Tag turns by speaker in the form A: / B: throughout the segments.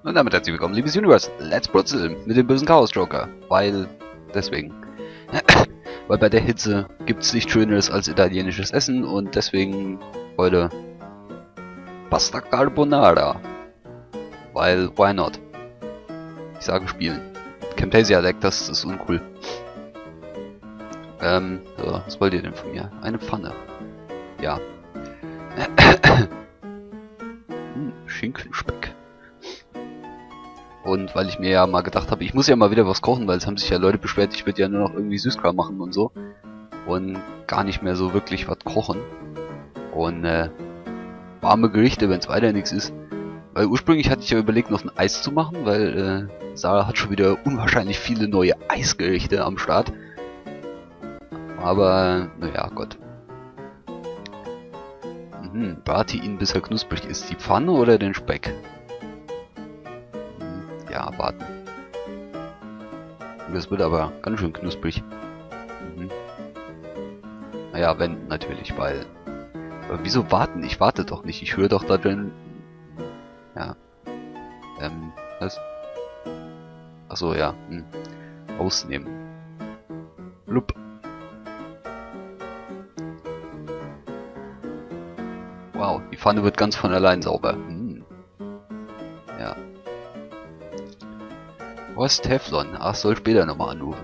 A: Und damit herzlich willkommen, liebes Universe. Let's Brutzel mit dem bösen Chaos Joker. Deswegen. Weil bei der Hitze gibt es nichts Schöneres als italienisches Essen und deswegen heute Pasta Carbonara. Weil, why not? Ich sage spielen. Camtasia Deck, das ist uncool. So, was wollt ihr denn von mir? Eine Pfanne. Ja. Schinkenspeck. Und weil ich mir ja mal gedacht habe, ich muss ja mal wieder was kochen, weil es haben sich ja Leute beschwert, ich würde ja nur noch irgendwie Süßkram machen und so. Und gar nicht mehr so wirklich was kochen. Und warme Gerichte, wenn es weiter nichts ist. Weil ursprünglich hatte ich ja überlegt, noch ein Eis zu machen, weil Sarah hat schon wieder unwahrscheinlich viele neue Eisgerichte am Start. Aber, naja, Gott. Brate ihn, bis er knusprig ist. Die Pfanne oder den Speck? Ja, warten. Das wird aber ganz schön knusprig. Naja, wenn, natürlich, weil... Aber wieso warten? Ich warte doch nicht. Ich höre doch da drin... Ja. Was? Achso, ja. Ausnehmen. Blub. Wow, die Pfanne wird ganz von allein sauber. Ja. Was Teflon? Ach, soll später nochmal anrufen.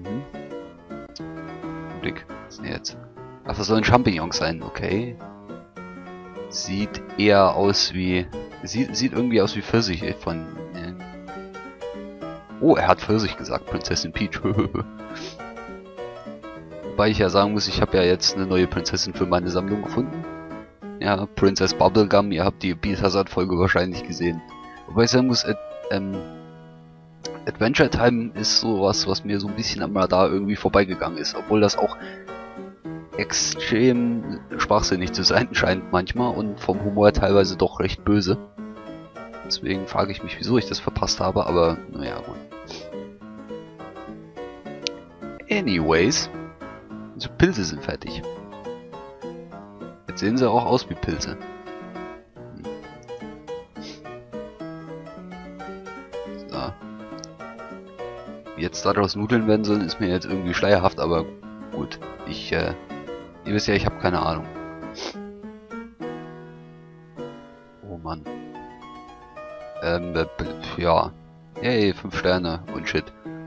A: Blick. Was ist denn jetzt? Ach, das sollen Champignons sein, okay. Sieht eher aus wie... Sieht irgendwie aus wie Pfirsich von... Oh, er hat Pfirsich gesagt, Prinzessin Peach. Wobei ich ja sagen muss, ich habe ja jetzt eine neue Prinzessin für meine Sammlung gefunden. Ja, Princess Bubblegum, ihr habt die Beat-Hazard-Folge wahrscheinlich gesehen. Wobei ich sagen muss, Adventure Time ist sowas, was mir so ein bisschen am Radar irgendwie vorbeigegangen ist. Obwohl das auch extrem schwachsinnig zu sein scheint manchmal und vom Humor teilweise doch recht böse. Deswegen frage ich mich, wieso ich das verpasst habe, aber naja, gut. Anyways, unsere Pilze sind fertig. Jetzt sehen sie auch aus wie Pilze. So. Wie jetzt daraus Nudeln werden sollen, ist mir jetzt irgendwie schleierhaft, aber gut. Ihr wisst ja, ich habe keine Ahnung. Oh Mann. Ja. Hey, 5 Sterne und shit.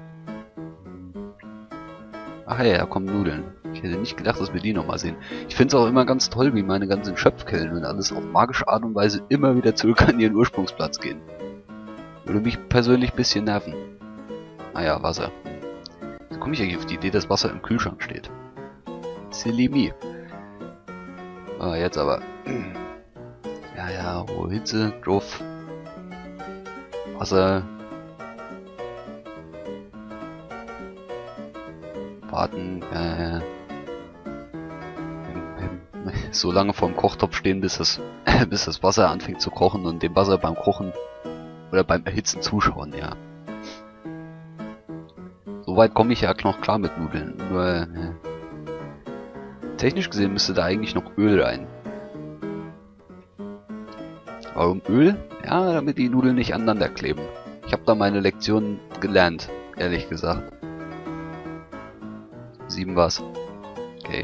A: Ach hey, da kommen Nudeln. Ich hätte nicht gedacht, dass wir die nochmal sehen. Ich finde es auch immer ganz toll, wie meine ganzen Schöpfkellen und alles auf magische Art und Weise immer wieder zurück an ihren Ursprungsplatz gehen. Würde mich persönlich ein bisschen nerven. Naja, Wasser. Jetzt komme ich eigentlich auf die Idee, dass Wasser im Kühlschrank steht. Silly me. Ah, jetzt aber. Ja, hohe Hitze, drauf. Wasser. Warten, so lange vorm Kochtopf stehen, bis das Wasser anfängt zu kochen und dem Wasser beim Kochen oder beim Erhitzen zuschauen, ja. Soweit komme ich ja noch klar mit Nudeln, nur technisch gesehen müsste da eigentlich noch Öl rein. Warum Öl? Ja, damit die Nudeln nicht aneinander kleben. Ich habe da meine Lektion gelernt, ehrlich gesagt. 7 war's. Okay.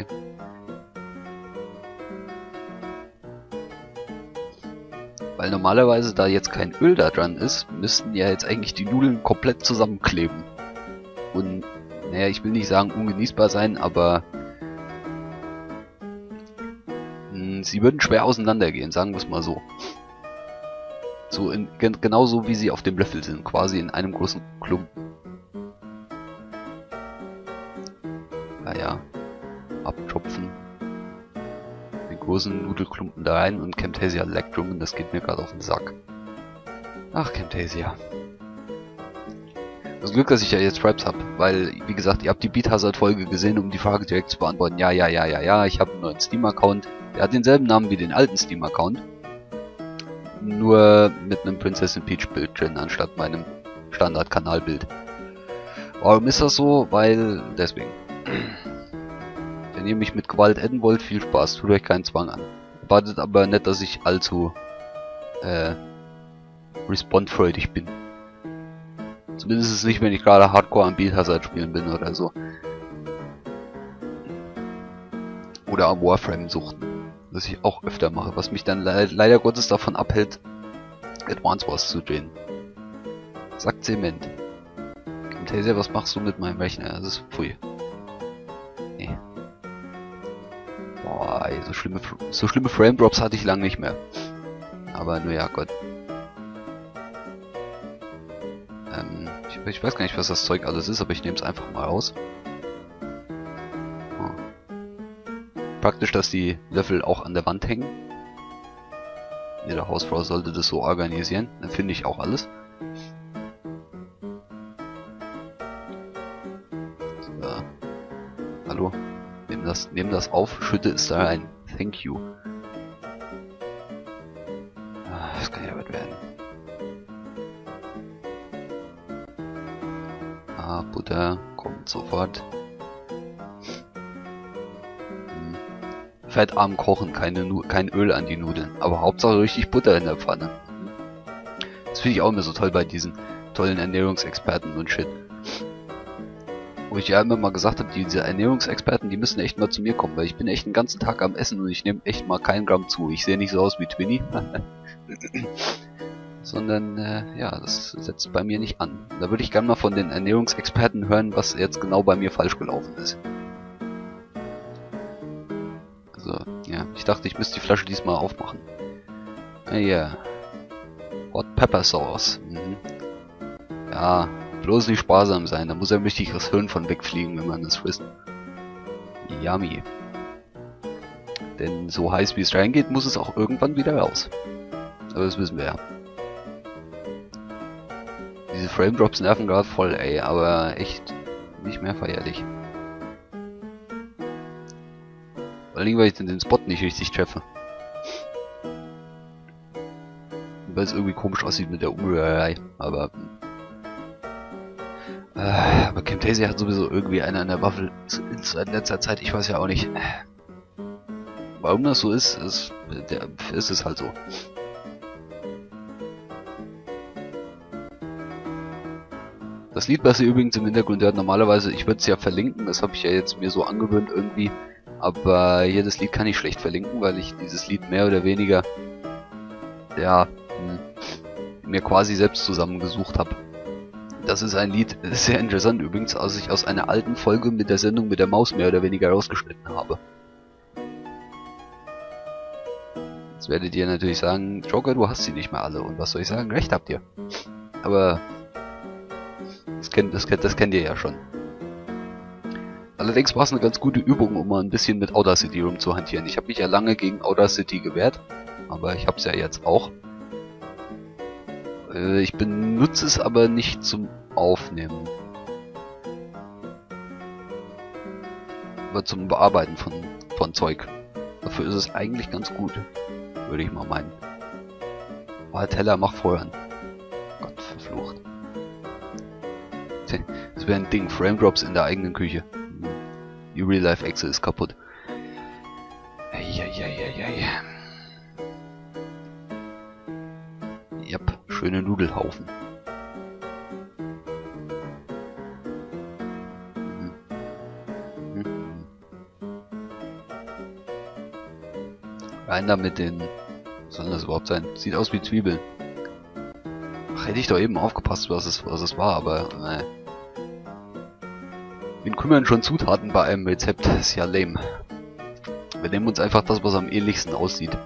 A: Weil normalerweise, da jetzt kein Öl da dran ist, müssten ja jetzt eigentlich die Nudeln komplett zusammenkleben. Und, naja, ich will nicht sagen ungenießbar sein, aber sie würden schwer auseinandergehen, sagen wir es mal so. So genauso wie sie auf dem Löffel sind, quasi in einem großen Klumpen. Naja, abtropfen. Den großen Nudelklumpen da rein und Camtasia Electrum, und das geht mir gerade auf den Sack. Ach, Camtasia. Das Glück, dass ich ja jetzt Fraps habe, weil, wie gesagt, ihr habt die Beat-Hazard-Folge gesehen, um die Frage direkt zu beantworten. Ja, ich habe einen neuen Steam-Account. Der hat denselben Namen wie den alten Steam-Account. Nur mit einem Prinzessin Peach-Bild drin, anstatt meinem Standard-Kanalbild. Warum ist das so? Weil, deswegen. Wenn ihr mich mit Gewalt adden wollt, viel Spaß, tut euch keinen Zwang an. Erwartet aber nicht, dass ich allzu respawn-freudig bin. Zumindest ist es nicht, wenn ich gerade Hardcore am Beat Hazard spielen bin oder so. Oder am Warframe suchten. Was ich auch öfter mache, was mich dann leider Gottes davon abhält, Advance Wars zu drehen. Sagt Zement. Camtasia, was machst du mit meinem Rechner? Das ist pfui. Nee. Boah, ey, so schlimme Frame Drops hatte ich lange nicht mehr. Aber nur ja, Gott. Ich weiß gar nicht, was das Zeug alles ist, aber ich nehme es einfach mal raus. Praktisch, dass die Löffel auch an der Wand hängen. Jede Hausfrau sollte das so organisieren. Dann finde ich auch alles. So. Hallo. Nehm das auf, schütte es da rein. Thank you. Das kann ja was werden. Butter kommt sofort. Fettarm kochen, kein Öl an die Nudeln. Aber Hauptsache richtig Butter in der Pfanne. Das finde ich auch immer so toll bei diesen tollen Ernährungsexperten und Shit. Wo ich ja immer mal gesagt habe, diese Ernährungsexperten, die müssen echt mal zu mir kommen, weil ich bin echt den ganzen Tag am Essen und ich nehme echt mal keinen Gramm zu. Ich sehe nicht so aus wie Twinny. Sondern, ja, das setzt bei mir nicht an. Da würde ich gerne mal von den Ernährungsexperten hören, was jetzt genau bei mir falsch gelaufen ist. Also, ja, ich dachte, ich müsste die Flasche diesmal aufmachen. Ja, Hot Pepper Sauce. Ja, bloß nicht sparsam sein, da muss ja richtig das Hirn von wegfliegen, wenn man das frisst. Yummy. Denn so heiß wie es reingeht, muss es auch irgendwann wieder raus. Aber das wissen wir ja. Diese Frame Drops nerven gerade voll, ey, aber echt nicht mehr feierlich. Vor allem, weil ich den Spot nicht richtig treffe. Weil es irgendwie komisch aussieht mit der Umrührerei, aber Camtasia hat sowieso irgendwie eine an der Waffel seit letzter Zeit, ich weiß ja auch nicht. Warum das so ist, ist es halt so. Das Lied, was ihr übrigens im Hintergrund hört, normalerweise, ich würde es ja verlinken, das habe ich ja jetzt mir so angewöhnt irgendwie, aber jedes Lied kann ich schlecht verlinken, weil ich dieses Lied mehr oder weniger, ja, mir quasi selbst zusammengesucht habe. Das ist ein Lied, sehr interessant übrigens, als ich aus einer alten Folge mit der Sendung mit der Maus mehr oder weniger rausgeschnitten habe. Jetzt werdet ihr natürlich sagen, Joker, du hast sie nicht mehr alle, und was soll ich sagen, recht habt ihr. Aber das kennt ihr ja schon. Allerdings war es eine ganz gute Übung, um mal ein bisschen mit Audacity rumzuhantieren. Ich habe mich ja lange gegen Audacity gewehrt, aber ich habe es ja jetzt auch. Ich benutze es aber nicht zum Aufnehmen. Aber zum Bearbeiten von Zeug. Dafür ist es eigentlich ganz gut, würde ich mal meinen. Oh, Teller, mach voran. Gott, verflucht. Das wäre ein Ding, Frame Drops in der eigenen Küche. Die Real Life Echse ist kaputt. Eieieiei. Yep, schöne Nudelhaufen. Rein da mit den... Was soll das überhaupt sein? Sieht aus wie Zwiebeln. Ach, hätte ich doch eben aufgepasst, was es war, aber... Wen kümmern schon Zutaten bei einem Rezept? Das ist ja lame. Wir nehmen uns einfach das, was am ähnlichsten aussieht.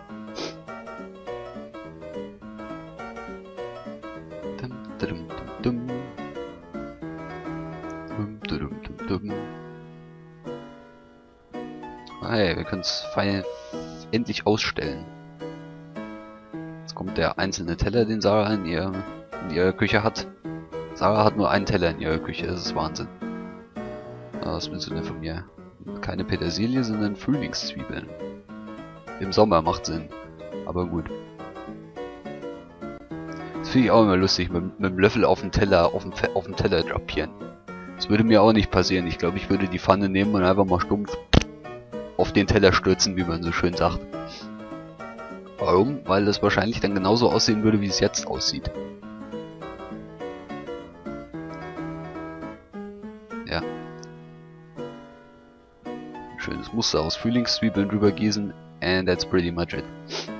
A: Hey, wir können es endlich ausstellen. Jetzt kommt der einzelne Teller, den Sarah in ihrer Küche hat. Sarah hat nur einen Teller in ihrer Küche, das ist Wahnsinn. Was willst du denn von mir? Keine Petersilie, sondern Frühlingszwiebeln. Im Sommer macht Sinn. Aber gut. Das finde ich auch immer lustig, mit dem Löffel auf dem Teller drapieren. Das würde mir auch nicht passieren. Ich glaube, ich würde die Pfanne nehmen und einfach mal stumpf auf den Teller stürzen, wie man so schön sagt. Warum? Weil das wahrscheinlich dann genauso aussehen würde, wie es jetzt aussieht. schönes Muster aus Frühlingszwiebeln drüber gießen. And that's pretty much it.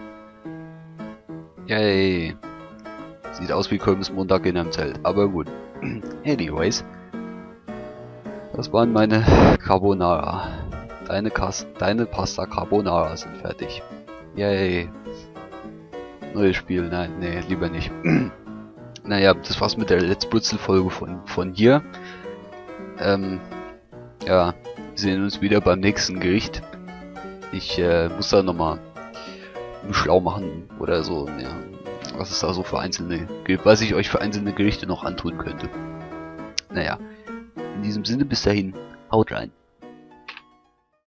A: Yay. Sieht aus wie Kölns Montag in einem Zelt, aber gut. Anyways. Das waren meine Carbonara. Deine Pasta Carbonara sind fertig. Yay. Neues Spiel, nein, nee, lieber nicht. Naja, das war's mit der Let's Brutzel-Folge von hier. Ja, wir sehen uns wieder beim nächsten Gericht. Ich muss da nochmal schlau machen oder so, ja, was es da so für einzelne, was ich euch für einzelne Gerichte noch antun könnte. Naja, in diesem Sinne bis dahin, haut rein.